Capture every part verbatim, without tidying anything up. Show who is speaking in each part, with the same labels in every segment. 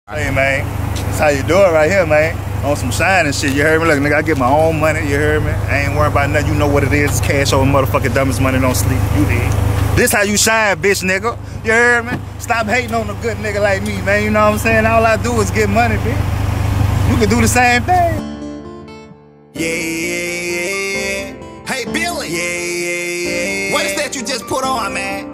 Speaker 1: Hey man, that's how you do it right here, man. On some shine and shit, you heard me? Look, nigga, I get my own money, you heard me? I ain't worried about nothing, you know what it is. Cash over motherfucking dumbest money, don't sleep, you did. This how you shine, bitch, nigga. You heard me? Stop hating on a good nigga like me, man. You know what I'm saying? All I do is get money, bitch. You can do the same thing.
Speaker 2: Yeah, yeah, yeah. Hey, Billy. Yeah, yeah, yeah. What is that you just put on, man?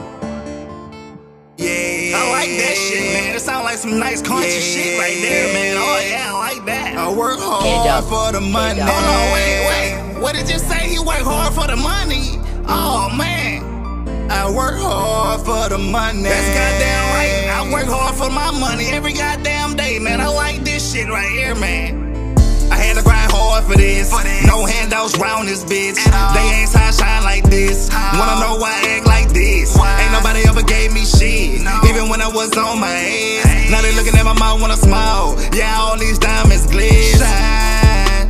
Speaker 2: Yeah, I like that shit, man. It sound like some nice country yeah, shit right there, man. Oh yeah, I like that. I work hard for the money. Hold on, wait, wait. What did you say? You work hard for the money? Oh man, I work hard for the money. That's goddamn right. I work hard for my money every goddamn day, man. I like this shit right here, man. I had to grind hard for this. for this. No handouts round this bitch. They ain't trying to shine like this. Oh. Wanna know why I act like this? Why? Ain't nobody ever gave me shit. No. Even when I was on my ass. Hey. Now they looking at my mouth when I smile. Yeah, all these diamonds glitz. Shine,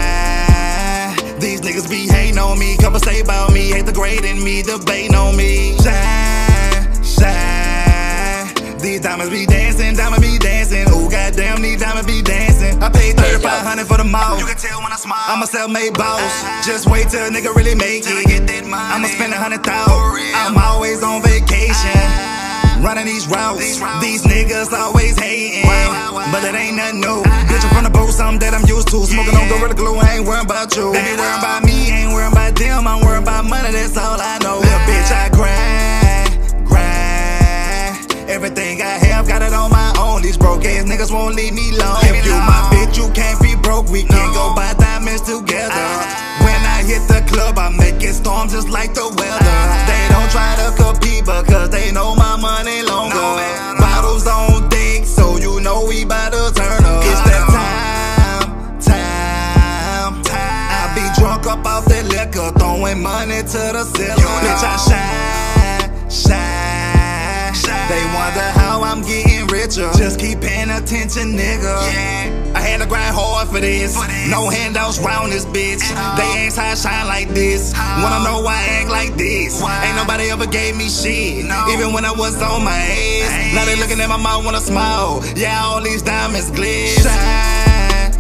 Speaker 2: shine. These niggas be hating on me. Couple say about me. Hate the grade in me. Debating on me. Shine, shine. These diamonds be dancing. Diamonds be dancing. Oh goddamn, these diamonds be dancing. I paid thirty-five hundred for the mouth. You can tell when I smile. I'm a self-made boss. Uh-huh. Just wait till a nigga really make it. Get that money. I'ma spend a hundred thousand. I'm always on vacation. Uh-huh. Running these routes. These, routes. These niggas always hating. Wow, wow, wow. But it ain't nothing new. Uh-huh. Bitch, from the boat, something that I'm used to. Smoking yeah. on Gorilla Glue, I ain't worrying about you. They be worrying about me, ain't worrying about them. I'm worrying about money, that's all I know. Uh-huh. Bitch, I grind, grind. Everything I have, got it on my own. These broke ass niggas won't leave me alone. If you my bitch, you can't be broke. We can no. go buy diamonds together. Uh, when I hit the club, I make it storm just like the weather. Uh, they don't try to compete because they know my money longer. No, no. Bottles on deck, so you know we bout to turn up. It's that time, time, time. I be drunk up off that liquor, throwing money to the ceiling. You know. Bitch, I shine, shine. They wonder how I'm getting richer. Just keep paying attention, nigga. Yeah. I had to grind hard for this. For this. No handouts round this bitch. They ain't trying to shine like this. Oh. Wanna know why I act like this? Why? Ain't nobody ever gave me shit. No. Even when I was on my ass. ass. Now they looking at my mouth when I smile. Yeah, all these diamonds glitz. Shine,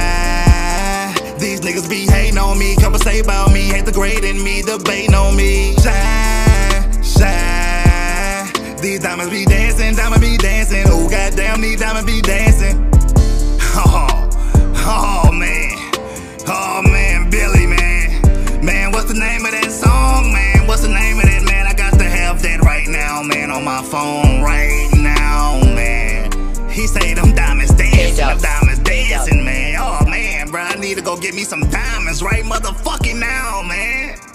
Speaker 2: shine. These niggas be hating on me. Couple say about me. Hate the grade in me. Debating on me. Shine, shine. These diamonds be dancing, diamonds be dancing. Oh goddamn, these diamonds be dancing. Oh, oh man, oh man, Billy, man, man, what's the name of that song, man? What's the name of that, man? I got to have that right now, man, on my phone right now, man. He say them diamonds dancing, them diamonds dancing, man. Oh man, bro, I need to go get me some diamonds right motherfucking now, man.